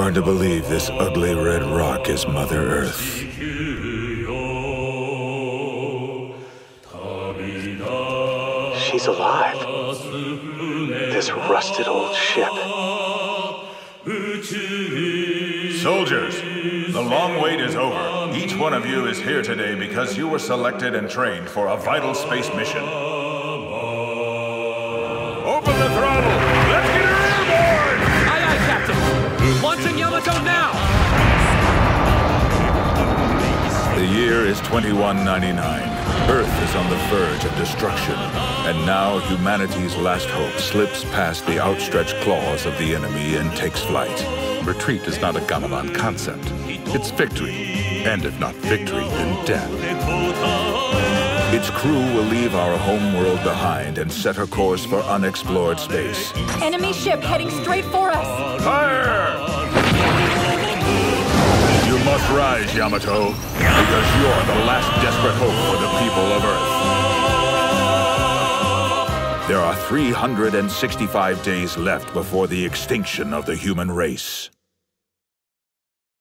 hard to believe this ugly red rock is Mother Earth. She's alive. This rusted old ship. Soldiers, the long wait is over. Each one of you is here today because you were selected and trained for a vital space mission. Open the throttle! Let's get her airborne! Aye, aye, Captain! Launching Yamato now! The year is 2199. Earth is on the verge of destruction, and now humanity's last hope slips past the outstretched claws of the enemy and takes flight. Retreat is not a Gamilan concept. It's victory. And if not victory, then death. Its crew will leave our home world behind and set her course for unexplored space. Enemy ship heading straight for us. Fire! You must rise, Yamato, because you're the last desperate hope for the people of Earth. There are 365 days left before the extinction of the human race.